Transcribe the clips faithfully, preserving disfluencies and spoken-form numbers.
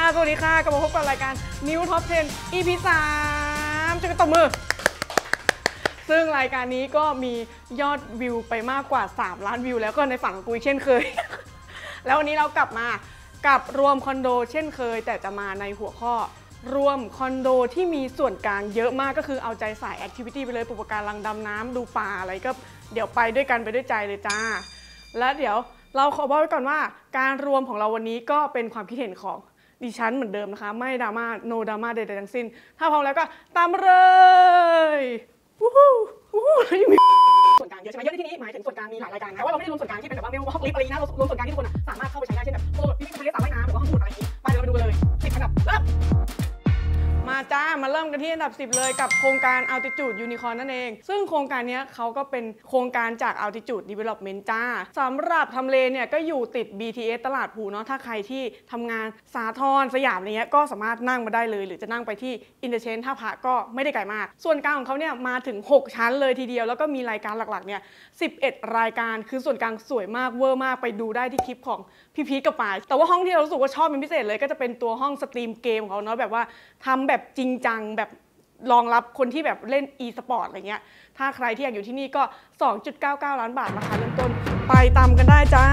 สวัสดีค่ะกลับมาพบกับรายการ New Top สิบ อี พี สามช่วยกันตบมือซึ่งรายการนี้ก็มียอดวิวไปมากกว่าสามล้านวิวแล้วก็ในฝั่งของกูเช่นเคย แล้ววันนี้เรากลับมากับรวมคอนโดเช่นเคยแต่จะมาในหัวข้อรวมคอนโดที่มีส่วนกลางเยอะมากก็คือเอาใจสายแอคทิวิตี้ไปเลยปุปการังดำน้ำดูปลาอะไรก็เดี๋ยวไปด้วยกันไปด้วยใจเลยจ้าและเดี๋ยวเราขอบอกไว้ก่อนว่าการรวมของเราวันนี้ก็เป็นความคิดเห็นของดิฉันเหมือนเดิมนะคะไม่ดราม่าโนดราม่าใดๆทั้งสิ้นถ้าพร้อมแล้วก็ตามเลยวู้ฮู้วู้ฮู้ส่วนกลางเยอะใช่ไหมเยอะในที่นี้หมายถึงส่วนกลางมีหลายรายการนะว่าเราไม่ได้รวมส่วนกลางที่เป็นแบบว่าไม่รู้ว่าห้องลิฟต์อะไรนะเรารวมส่วนกลางที่ทุกคนสามารถเข้าไปใช้ได้เช่นแบบโซนพิพิธภัณฑ์สระว่ายน้ำหรือว่าห้องสมุดอะไรอย่างนี้ไปเดี๋ยวเราไปดูกันเลยสิบอันดับเริ่มมาจ้ามาเริ่มกันที่อันดับสิบเลยกับโครงการ Altitude Unicorn นั่นเองซึ่งโครงการนี้เขาก็เป็นโครงการจาก Altitude Development จ้าสำหรับทำเลเนี่ยก็อยู่ติด บี ที เอส ตลาดพลูเนาะถ้าใครที่ทำงานสาทรสยามอะไรเงี้ยก็สามารถนั่งมาได้เลยหรือจะนั่งไปที่ Interchange ท่าพระก็ไม่ได้ไกลมากส่วนกลางของเขาเนี่ยมาถึงหกชั้นเลยทีเดียวแล้วก็มีรายการหลักๆเนี่ยสิบเอ็ดรายการคือส่วนกลางสวยมากเวอร์มากไปดูได้ที่คลิปของพี่พีทกับปายแต่ว่าห้องที่เรารู้สึกว่าชอบเป็นพิเศษเลยก็จะเป็นตัวห้องสตรีมเกมของเขาเนาะแบบว่าทำแบบจริงจังแบบรองรับคนที่แบบเล่น e-sport อะไรเงี้ยถ้าใครที่อยากอยู่ที่นี่ก็ สองจุดเก้าเก้า ล้านบาทราคาเริ่มต้นไปตามกันได้จ้า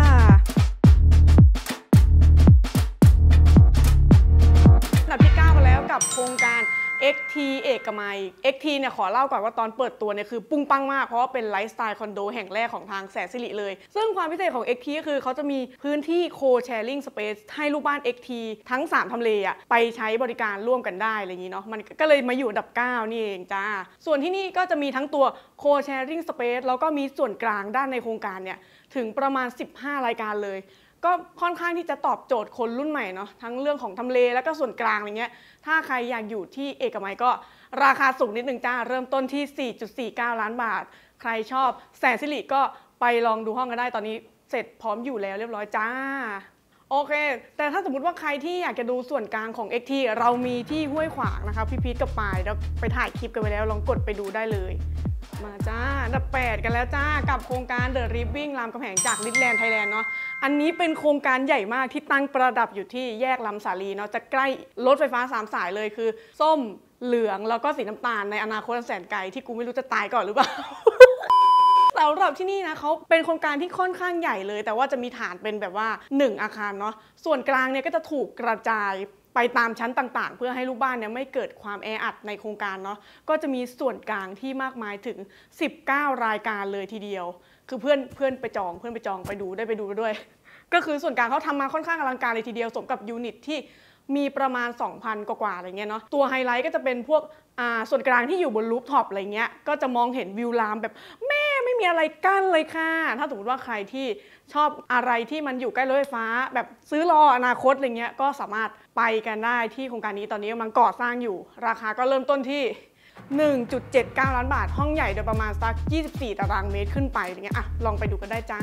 อันดับที่เก้ามาแล้วกับโครงการ เอ็กซ์ ที เอกมัย เอ็กซ์ ที เนี่ยขอเล่าก่อนว่าตอนเปิดตัวเนี่ยคือปุ้งปังมากเพราะว่าเป็นไลฟ์สไตล์คอนโดแห่งแรกของทางแสนสิริเลยซึ่งความพิเศษของ เอ็กซ์ ที ก็คือเขาจะมีพื้นที่ co-sharing space ให้ลูกบ้าน เอ็กซ์ ที ทั้งสามทำเลอะไปใช้บริการร่วมกันได้อะไรอย่างนี้เนาะมันก็เลยมาอยู่อันดับเก้านี่เองจ้าส่วนที่นี่ก็จะมีทั้งตัว co-sharing space แล้วก็มีส่วนกลางด้านในโครงการเนี่ยถึงประมาณสิบห้ารายการเลยก็ค่อนข้างที่จะตอบโจทย์คนรุ่นใหม่เนาะทั้งเรื่องของทำเลแล้วก็ส่วนกลางอะไรเงี้ยถ้าใครอยากอยู่ที่เอกมัยก็ราคาสูงนิดนึงจ้าเริ่มต้นที่ สี่จุดสี่เก้า ล้านบาทใครชอบแสนสิริก็ไปลองดูห้องกันได้ตอนนี้เสร็จพร้อมอยู่แล้วเรียบร้อยจ้าโอเคแต่ถ้าสมมติว่าใครที่อยากจะดูส่วนกลางของ เอ็กซ์ ที เรามีที่ห้วยขวางนะคะพี่พีทกับปายแล้วไปถ่ายคลิปกันไปแล้วลองกดไปดูได้เลยมาจ้าอันดับแปดกันแล้วจ้ากับโครงการ The Living รามคำแหงจากลิทแลนด์ไทยแลนด์เนาะอันนี้เป็นโครงการใหญ่มากที่ตั้งประดับอยู่ที่แยกลำสาลีเนาะจะใกล้รถไฟฟ้าสามสายเลยคือส้มเหลืองแล้วก็สีน้ำตาลในอนาคตแสนไกลที่กูไม่รู้จะตายก่อนหรือเปล่า สำหรับที่นี่นะเขาเป็นโครงการที่ค่อนข้างใหญ่เลยแต่ว่าจะมีฐานเป็นแบบว่าหนึ่งอาคารเนาะส่วนกลางเนี่ยก็จะถูกกระจายไปตามชั้นต่างๆเพื่อให้ลูกบ้านเนี่ยไม่เกิดความแออัดในโครงการเนาะก็จะมีส่วนกลางที่มากมายถึงสิบเก้ารายการเลยทีเดียวคือเพื่อนเพื่อนไปจองเพื่อนไปจองไปดูได้ไปดูด้วยก็คือส่วนกลางเขาทำมาค่อนข้างอลังการเลยทีเดียวสมกับยูนิตที่มีประมาณ สองพัน กว่าๆอะไรเงี้ยเนาะตัวไฮไลท์ก็จะเป็นพวกอ่าส่วนกลางที่อยู่บนรูฟท็อปอะไรเงี้ยก็จะมองเห็นวิวลามแบบแม่ไม่มีอะไรกั้นเลยค่ะถ้าสมมติว่าใครที่ชอบอะไรที่มันอยู่ใกล้รถไฟฟ้าแบบซื้อรออนาคตอะไรเงี้ยก็สามารถไปกันได้ที่โครงการนี้ตอนนี้กำลังก่อสร้างอยู่ราคาก็เริ่มต้นที่ หนึ่งจุดเจ็ดเก้า ล้านบาทห้องใหญ่โดยประมาณสักยี่สิบสี่ตารางเมตรขึ้นไปอะไรเงี้ยอ่ะลองไปดูกันได้จ้า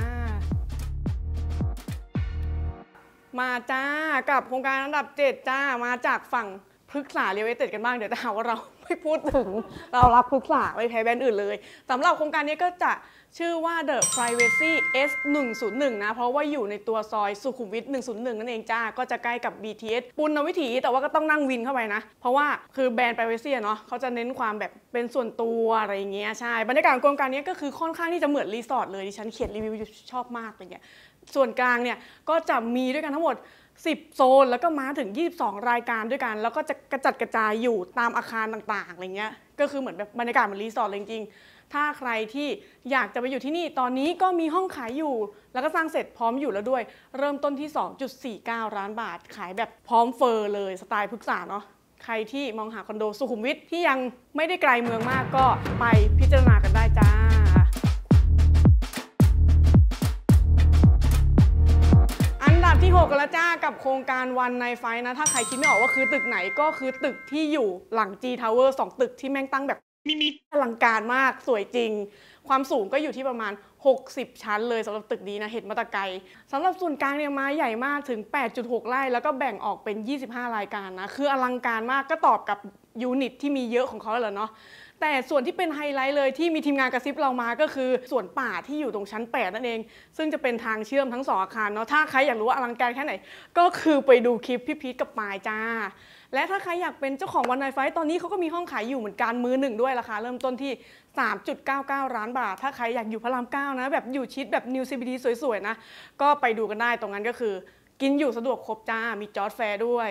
มาจ้ากับโครงการอันดับเจ็ดจ้ามาจากฝั่งพฤกษาเรียลเอสเตทกันบ้างเดี๋ยวจะหาว่าเราไม่พูดถึงเรารับพฤกษาไม่แพ้แบรนด์อื่นเลยสำหรับโครงการนี้ก็จะชื่อว่า The Privacy เอส หนึ่งศูนย์หนึ่ง นะเพราะว่าอยู่ในตัวซอยสุขุมวิทหนึ่งศูนย์หนึ่งนั่นเองจ้าก็จะใกล้กับ บี ที เอส ปุณณวิถีแต่ว่าก็ต้องนั่งวินเข้าไปนะเพราะว่าคือแบรนด์ Privacy เนาะเขาจะเน้นความแบบเป็นส่วนตัวอะไรอย่างเงี้ยใช่บรรยากาศของโครงการนี้ก็คือค่อนข้างที่จะเหมือนรีสอร์ทเลยดิฉันเขียนรีวิวชอบมากอะไรเงี้ยส่วนกลางเนี่ยก็จะมีด้วยกันทั้งหมดสิบโซนแล้วก็มาถึงยี่สิบสองรายการด้วยกันแล้วก็จะกระจัดกระจายอยู่ตามอาคารต่างๆอะไรเงี้ยก็คือเหมือนแบบบรรยากาศเหมือนรีสอร์ทเลยจริงๆถ้าใครที่อยากจะไปอยู่ที่นี่ตอนนี้ก็มีห้องขายอยู่แล้วก็สร้างเสร็จพร้อมอยู่แล้วด้วยเริ่มต้นที่ สองจุดสี่เก้า ล้านบาทขายแบบพร้อมเฟอร์เลยสไตล์พฤกษาเนาะใครที่มองหาคอนโดสุขุมวิทที่ยังไม่ได้ไกลเมืองมากก็ไปพิจารณากันได้จ้าที่หกกันแล้วจ้ากับโครงการวันในไฟนะถ้าใครคิดไม่ออกว่าคือตึกไหนก็คือตึกที่อยู่หลัง G Tower สองตึกที่แม่งตั้งแบบมิมิอลังการมากสวยจริงความสูงก็อยู่ที่ประมาณหกสิบชั้นเลยสำหรับตึกนี้นะเห็นมาแต่ไกลสำหรับส่วนกลางเนี่ยมาใหญ่มากถึง แปดจุดหก ไร่แล้วก็แบ่งออกเป็นยี่สิบห้ารายการนะคืออลังการมากก็ตอบกับยูนิตที่มีเยอะของเขาแหละเนาะแต่ส่วนที่เป็นไฮไลท์เลยที่มีทีมงานกระซิบเรามาก็คือสวนป่าที่อยู่ตรงชั้นแปดนั่นเองซึ่งจะเป็นทางเชื่อมทั้งสองอาคารเนาะถ้าใครอยากรู้ว่าอลังการแค่ไหนก็คือไปดูคลิปพี่พีทกับปายจ้าและถ้าใครอยากเป็นเจ้าของวันไนท์ไฟท์ตอนนี้เขาก็มีห้องขายอยู่เหมือนกันมือหนึ่งด้วยราคาเริ่มต้นที่ สามจุดเก้าเก้า ล้านบาทถ้าใครอยากอยู่พระรามเก้านะแบบอยู่ชิดแบบนิว ซี บี ดี สวยๆนะก็ไปดูกันได้ตรงนั้นก็คือกินอยู่สะดวกครบจ้ามีจอร์จแฟร์ด้วย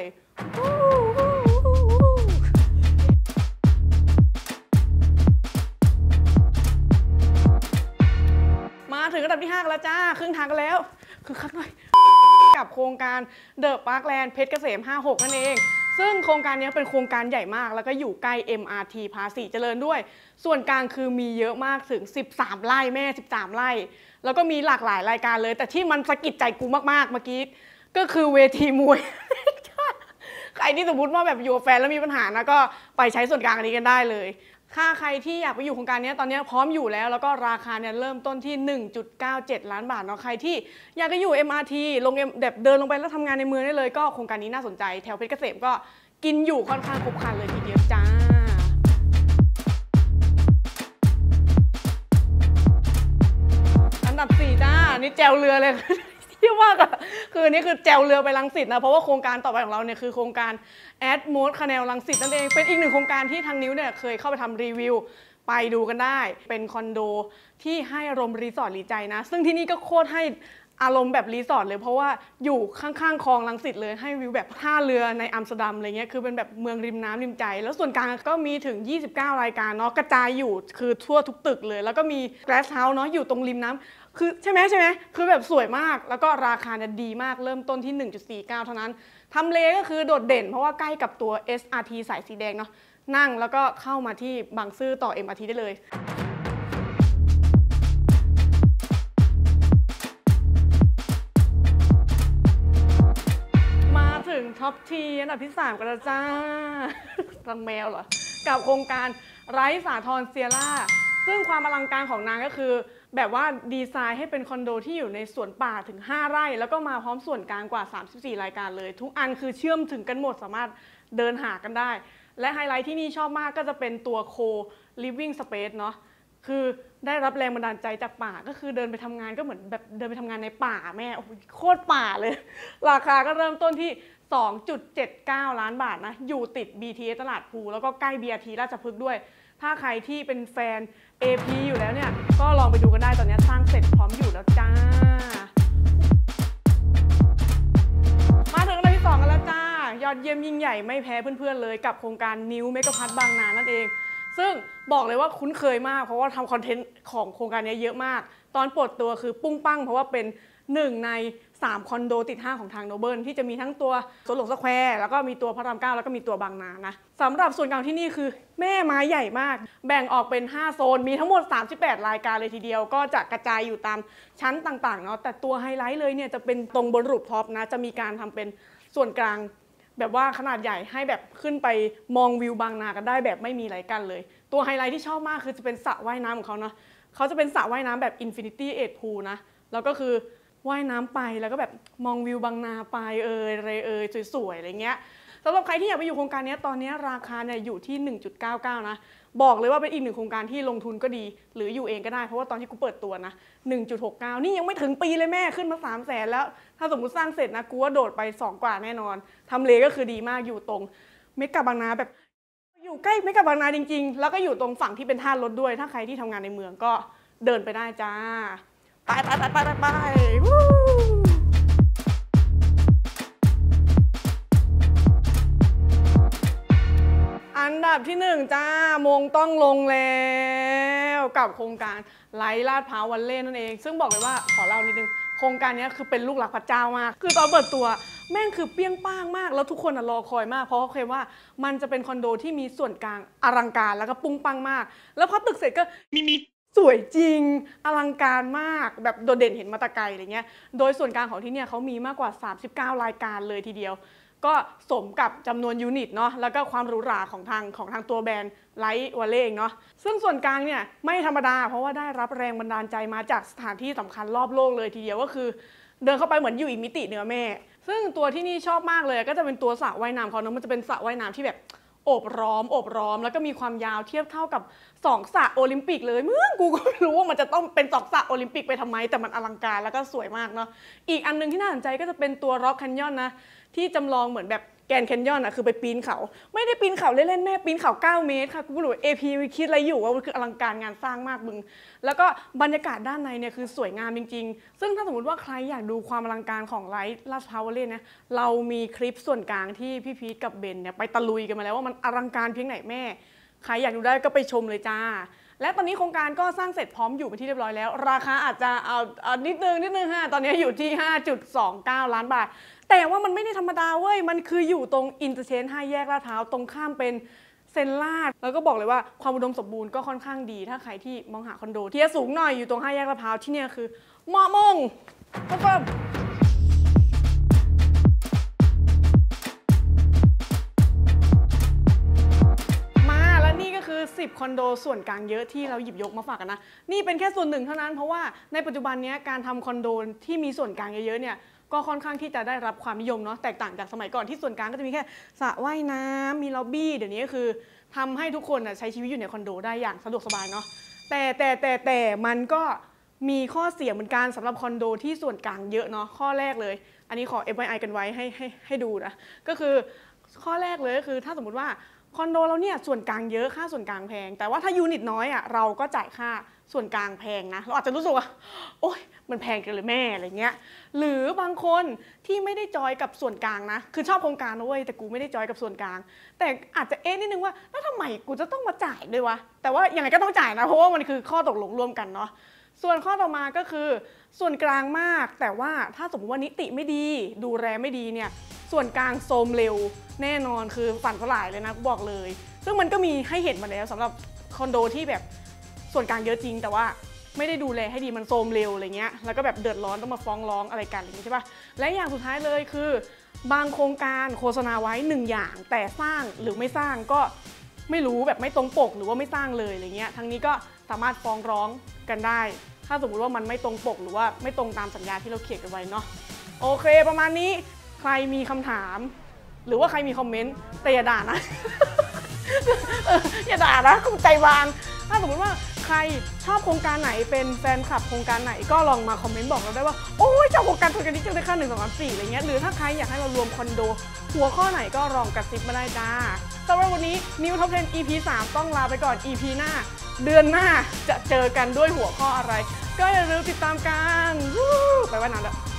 มาถึงระดับที่ห้ากันแล้วจ้าครึ่งทางกันแล้วคือคักหน่อยกับโครงการเดอะพาร์คแลนด์เพชรเกษมห้าหกนั่นเองซึ่งโครงการนี้เป็นโครงการใหญ่มากแล้วก็อยู่ใกล้ เอ็ม อาร์ ที ภาษีเจริญด้วยส่วนกลางคือมีเยอะมากถึงสิบสามไร่แม่สิบสามไร่แล้วก็มีหลากหลายรายการเลยแต่ที่มันสะกิดใจกูมากๆเมื่อกี้ก็คือเวทีมวยใครที่สมมติว่าแบบอยู่กับแฟนแล้วมีปัญหานะก็ไปใช้ส่วนกลางอันนี้กันได้เลยถ้าใครที่อยากไปอยู่โครงการนี้ตอนนี้พร้อมอยู่แล้วแล้วก็ราคาเนี่ยเริ่มต้นที่ หนึ่งจุดเก้าเจ็ด ล้านบาทเนาะใครที่อยากจะอยู่ เอ็ม อาร์ ที ลงแบบเดินลงไปแล้วทำงานในเมืองได้เลยก็โครงการนี้น่าสนใจแถวเพชรเกษมก็กินอยู่ค่อนข้างครบครันเลยทีเดียวจ้าอันดับสี่จ้านี่แจวเรือเลยที่ว่าก็คือนี่คือแจวเรือไปรังสิตนะเพราะว่าโครงการต่อไปของเราเนี่ยคือโครงการแอดโมดคาแนลรังสิตนั่นเองเป็นอีกหนึ่งโครงการที่ทางนิ้วเนี่ยเคยเข้าไปทำรีวิวไปดูกันได้เป็นคอนโดที่ให้อารมณ์รีสอร์ทรีใจนะซึ่งที่นี่ก็โคตรให้อารมณ์แบบรีสอร์ทเลยเพราะว่าอยู่ข้างๆคลองรังสิตเลยให้วิวแบบท่าเรือในอัมสเตอร์ดัมอะไรเงี้ยคือเป็นแบบเมืองริมน้ำริมใจแล้วส่วนกลางก็มีถึงยี่สิบเก้ารายการเนาะกระจายอยู่คือทั่วทุกตึกเลยแล้วก็มีแกลสเฮาส์เนาะอยู่ตรงริมน้ำคือใช่ไหมใช่ไหมคือแบบสวยมากแล้วก็ราคาเนี่ยดีมากเริ่มต้นที่ หนึ่งจุดสี่เก้า เท่านั้นทำเลก็คือโดดเด่นเพราะว่าใกล้กับตัว เอส อาร์ ที สายสีแดงเนาะนั่งแล้วก็เข้ามาที่บางซื่อต่อ เอ็ม อาร์ ที ได้เลยถึงท็อปทีอันดับที่สามกันแล้วจ้ารังแมวเหรอกับโครงการไร้สาทรเซียร่าซึ่งความอลังการของนางก็คือแบบว่าดีไซน์ให้เป็นคอนโดที่อยู่ในสวนป่าถึงห้าไร่แล้วก็มาพร้อมส่วนกลางกว่าสามสิบสี่รายการเลยทุกอันคือเชื่อมถึงกันหมดสามารถเดินหากันได้และไฮไลท์ที่นี่ชอบมากก็จะเป็นตัวโค living space เนาะคือได้รับแรงบันดาลใจจากป่าก็คือเดินไปทำงานก็เหมือนแบบเดินไปทำงานในป่าแม่โอ้โหโคตรป่าเลยราคาก็เริ่มต้นที่ สองจุดเจ็ดเก้า ล้านบาทนะอยู่ติด บี ที เอส ตลาดพลูแล้วก็ใกล้ บี อาร์ ที ราชพฤกษ์ด้วยถ้าใครที่เป็นแฟน เอ พี อยู่แล้วเนี่ยก็ลองไปดูกันได้ตอนนี้สร้างเสร็จพร้อมอยู่แล้วจ้ามาถึงอันดับที่สองกันแล้วจ้ายอดเยี่ยมยิ่งใหญ่ไม่แพ้เพื่อนๆเลยกับโครงการนิวเมกะพัทบางนานั่นเองซึ่งบอกเลยว่าคุ้นเคยมากเพราะว่าทำคอนเทนต์ของโครงการนี้เยอะมากตอนเปิดตัวคือปุ้งปั้งเพราะว่าเป็นหนึ่งในสามคอนโดติดห้างของทางโนเบิลที่จะมีทั้งตัวสวนหลวงสแควร์แล้วก็มีตัวพระรามเก้าแล้วก็มีตัวบางนานะสำหรับส่วนกลางที่นี่คือแม่ไม้ใหญ่มากแบ่งออกเป็นห้าโซนมีทั้งหมดสามสิบแปดรายการเลยทีเดียวก็จะกระจายอยู่ตามชั้นต่างๆเนาะแต่ตัวไฮไลท์เลยเนี่ยจะเป็นตรงบนรูฟท็อปนะจะมีการทำเป็นส่วนกลางแบบว่าขนาดใหญ่ให้แบบขึ้นไปมองวิวบางนากันได้แบบไม่มีอะไรกันเลยตัวไฮไลท์ที่ชอบมากคือจะเป็นสระว่ายน้ำของเขาเนาะเขาจะเป็นสระว่ายน้ำแบบ Infinity Edge Pool นะแล้วก็คือว่ายน้ำไปแล้วก็แบบมองวิวบางนาไปเอ่ยอะไรเอ่ยสวยๆอะไรเงี้ยสำหรับใครที่อยากไปอยู่โครงการนี้ตอนนี้ราคาเนี่ยอยู่ที่ หนึ่งจุดเก้าเก้า นะบอกเลยว่าเป็นอีกหนึ่งโครงการที่ลงทุนก็ดีหรืออยู่เองก็ได้เพราะว่าตอนที่กูเปิดตัวนะ หนึ่งจุดหกเก้า นี่ยังไม่ถึงปีเลยแม่ขึ้นมา สามแสนแล้วถ้าสมมุติสร้างเสร็จนะกูว่าโดดไปสองกว่าแน่นอนทำเลก็คือดีมากอยู่ตรงเมกะบางนาแบบอยู่ใกล้เมกะบางนาจริงๆแล้วก็อยู่ตรงฝั่งที่เป็นท่ารถด้วยถ้าใครที่ทำงานในเมืองก็เดินไปได้จ้าไปไปไปไปไปอันดับที่หนึ่งจ้ามงต้องลงแล้วกับโครงการไลท์ลาดพร้าววันเล่นั่นเองซึ่งบอกเลยว่าขอเล่านิดนึงโครงการนี้คือเป็นลูกหลักพระเจ้ามากคือตอนเปิดตัวแม่งคือเปี้ยงป้างมากแล้วทุกคนรอคอยมากเพราะเขาเคลมว่ามันจะเป็นคอนโดที่มีส่วนกลางอลังการแล้วก็ปุ้งปังมากแล้วพอตึกเสร็จก็มีมีสวยจริงอลังการมากแบบโดดเด่นเห็นมาตะไกลอะไรเงี้ยโดยส่วนกลางของที่เนี่ยเขามีมากกว่าสามสิบเก้ารายการเลยทีเดียวก็สมกับจำนวนยูนิตเนาะแล้วก็ความหรูหราของทางของทางตัวแบรนด์ไลท์วอลเล่เองเนาะซึ่งส่วนกลางเนี่ยไม่ธรรมดาเพราะว่าได้รับแรงบันดาลใจมาจากสถานที่สำคัญรอบโลกเลยทีเดียวก็คือเดินเข้าไปเหมือนอยู่อีกมิติเหนือแม่ซึ่งตัวที่นี่ชอบมากเลยก็จะเป็นตัวสระว่ายน้ำเขาเนาะมันจะเป็นสระว่ายน้ำที่แบบโอบล้อมโอบล้อมแล้วก็มีความยาวเทียบเท่ากับสองสระโอลิมปิกเลยมึงกูก็ไม่รู้ว่ามันจะต้องเป็นสองสระโอลิมปิกไปทำไมแต่มันอลังการแล้วก็สวยมากเนาะอีกอันนึงที่น่าสนใจก็จะเป็นตัวร็อกแคนยอนนะที่จำลองเหมือนแบบแกนแคนยอนอ่ะคือไปปีนเขาไม่ได้ปีนเขาเล่นๆแม่ปีนเขาเก้าเมตรค่ะกูไม่รู้ เอ พี คิดอะไรอยู่ว่ามันคืออลังการงานสร้างมากมึงแล้วก็บรรยากาศด้านในเนี่ยคือสวยงามจริงๆซึ่งถ้าสมมติว่าใครอยากดูความอลังการของไลท์ลาดพร้าวเล่นนะเรามีคลิปส่วนกลางที่พี่พีทกับเบนเนี่ยไปตะลุยกันมาแล้วว่ามันอลังการเพียงไหนแม่ใครอยากดูได้ก็ไปชมเลยจ้าและตอนนี้โครงการก็สร้างเสร็จพร้อมอยู่เป็นที่เรียบร้อยแล้วราคาอาจจะเอาเอานิดนึงนิดนึงฮะตอนนี้อยู่ที่ ห้าจุดสองเก้า ล้านบาทแต่ว่ามันไม่ได้ธรรมดาเว้ยมันคืออยู่ตรงอินเตอร์เชนห้าแยกลาดพร้าวตรงข้ามเป็นเซนลาดแล้วก็บอกเลยว่าความอุดมสมบูรณ์ก็ค่อนข้างดีถ้าใครที่มองหาคอนโดที่สูงหน่อยอยู่ตรงห้าแยกลาดพร้าวที่เนี่ยคือเหมาะมงคอนเฟิร์มสิบคอนโดส่วนกลางเยอะที่เราหยิบยกมาฝากกันนะนี่เป็นแค่ส่วนหนึ่งเท่านั้นเพราะว่าในปัจจุบันนี้การทำคอนโดที่มีส่วนกลางเยอะๆเนี่ยก็ค่อนข้างที่จะได้รับความนิยมเนาะแตกต่างจากสมัยก่อนที่ส่วนกลางก็จะมีแค่สระว่ายน้ำมีล็อบบี้เดี๋ยวนี้ก็คือทำให้ทุกคนใช้ชีวิตอยู่ในคอนโดได้อย่างสะดวกสบายเนาะแต่แต่แต่แต่มันก็มีข้อเสียเหมือนกันสำหรับคอนโดที่ส่วนกลางเยอะเนาะข้อแรกเลยอันนี้ขอ เอฟ ไว ไอ กันไว้ให้ให้ให้ดูนะก็คือข้อแรกเลยก็คือถ้าสมมติว่าคอนโดเราเนี่ยส่วนกลางเยอะค่าส่วนกลางแพงแต่ว่าถ้ายูนิตน้อยอ่ะเราก็จ่ายค่าส่วนกลางแพงนะเราอาจจะรู้สึกว่าโอ๊ยมันแพงกันเลยแม่อะไรเงี้ยหรือบางคนที่ไม่ได้จอยกับส่วนกลางนะคือชอบโครงการนะเว้ยแต่กูไม่ได้จอยกับส่วนกลางแต่อาจจะเอ๊ะนิดนึงว่าแล้วทำไมกูจะต้องมาจ่ายด้วยวะแต่ว่ายังไงก็ต้องจ่ายนะเพราะว่ามันคือข้อตกลงร่วมกันเนาะส่วนข้อต่อมาก็คือส่วนกลางมากแต่ว่าถ้าสมมติว่านิติไม่ดีดูแลไม่ดีเนี่ยส่วนกลางโทรมเร็วแน่นอนคือฝันสลายเลยนะบอกเลยซึ่งมันก็มีให้เห็นมาแล้วสำหรับคอนโดที่แบบส่วนกลางเยอะจริงแต่ว่าไม่ได้ดูแลให้ดีมันโทรมเร็วอะไรเงี้ยแล้วก็แบบเดือดร้อนต้องมาฟ้องร้องอะไรกันอย่างนี้ใช่ปะและอย่างสุดท้ายเลยคือบางโครงการโฆษณาไว้หนึ่งอย่างแต่สร้างหรือไม่สร้างก็ไม่รู้แบบไม่ตรงปกหรือว่าไม่สร้างเลยอะไรเงี้ยทั้งนี้ก็สามารถฟ้องร้องกันได้ถ้าสมมติว่ามันไม่ตรงปกหรือว่าไม่ตรงตามสัญญาที่เราเขียนกันไว้เนาะโอเคประมาณนี้ใครมีคำถามหรือว่าใครมีคอมเมนต์แต่อย่าด่านะ อย่าด่านะคุณใจวางถ้าสมมติว่าใครชอบโครงการไหนเป็นแฟนคลับโครงการไหนก็ลองมาคอมเมนต์บอกเราได้ว่าโอ้ยชอบโครงการโครงการนี้จังเลยค่ะหนึ่งสองสามสี่อะไรเงี้ยหรือถ้าใครอยากให้เรารวมคอนโดหัวข้อไหนก็ลองกระซิบมาได้จ้าสำหรับวันนี้นิวท็อปสิบ อี พี สามต้องลาไปก่อน อี พี หน้าเดือนหน้าจะเจอกันด้วยหัวข้ออะไรก็อย่าลืมติดตามกันไปว่านานแล้ว